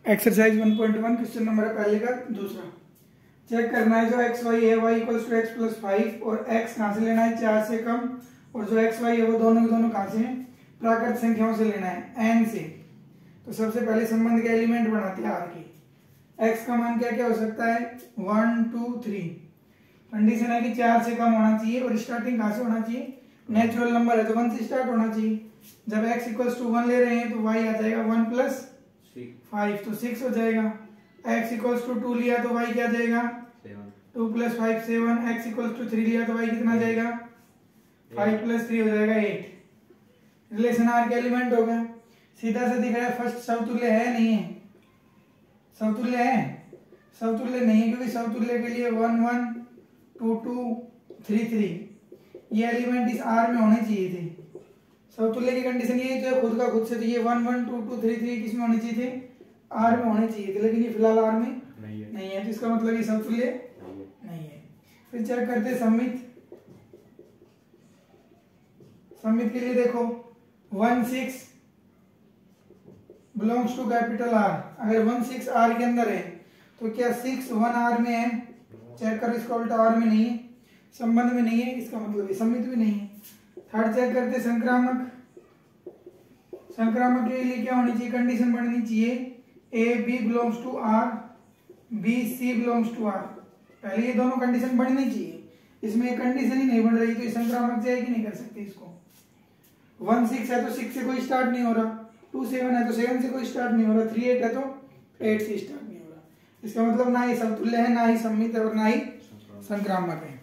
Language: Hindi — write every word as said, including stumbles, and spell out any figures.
Exercise one point one question number है पहले का दूसरा। चेक करना है जो एक्स वाई है Y equals to X plus five और एक्स कहाँ से लेना है चार से कम, और जो एक्स वाई है वो दोनों के दोनों कहाँ से हैं प्राकृत संख्याओं से लेना है एन से। तो सबसे पहले संबंध के एलिमेंट बनाते हैं आर की। एक्स का मान क्या क्या हो सकता है वन टू थ्री। कंडीशन है कि चार से कम होना चाहिए और स्टार्टिंग कहाँ से होना चाहिए नेचुरल नंबर है तो वन से स्टार्ट होना चाहिए। जब एक्स इक्वल्स टू वन ले रहे हैं तो वाई आ जाएगा वन प्लस फाइव तो सिक्स हो जाएगा। एक्स इक्वल्स टू टू लिया तो वाई क्या जाएगा two plus five seven. X equals to three लिया तो वाई कितना जाएगा फाइव प्लस थ्री हो जाएगा एट। रिलेशन आर के एलिमेंट हो गया। सीधा से दिख रहा है फर्स्ट समतुल्य है नहीं है, समतुल्य है समतुल्य नहीं है क्योंकि समतुल्य के लिए one one two two three three ये एलिमेंट इस आर में होने चाहिए थे। समतुल्य की कंडीशन ये जो खुद का खुद से तो ये one one two two three three किस में होने चाहिए थे आर में होने चाहिए थे, लेकिन ये फिलहाल आर में नहीं है, नहीं है तो इसका मतलब ये समतुल्य नहीं है। फिर चेक करते हैं सम्मित। सम्मित के लिए देखो one six belongs to capital R. अगर वन सिक्स आर के अंदर है तो क्या सिक्स वन आर में है, चेक करो इसका उल्टा आर में नहीं है, संबंध में नहीं है, इसका मतलब सम्मित भी नहीं है। थर्ड चेक करते संक्रामक। संक्रामक के लिए क्या होनी चाहिए कंडीशन बननी चाहिए A B belongs to R B C belongs to R. पहले ये दोनों कंडीशन बननी चाहिए, इसमें एक कंडीशन ही नहीं बन रही तो ये संक्रामक जाएगी नहीं कर सकते इसको। वन सिक्स है तो सिक्स से कोई स्टार्ट नहीं हो रहा, टू सेवन है तो सेवन से कोई स्टार्ट नहीं हो रहा, थ्री एट है तो एट से स्टार्ट नहीं हो रहा। इसका मतलब ना ही समतुल्य है ना ही सम्मित है और ना ही संक्रामक है।